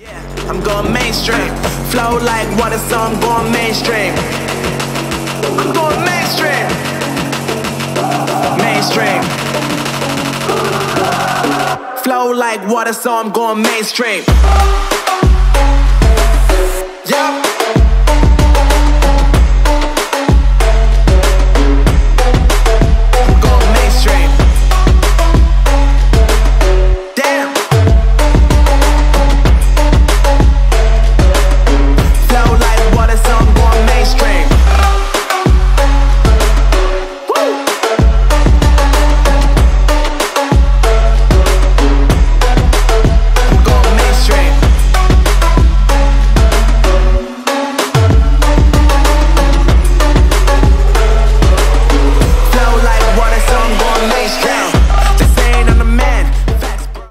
I'm going mainstream. Flow like water, so I'm going mainstream. I'm going mainstream. Mainstream. Flow like water, so I'm going mainstream. Yeah.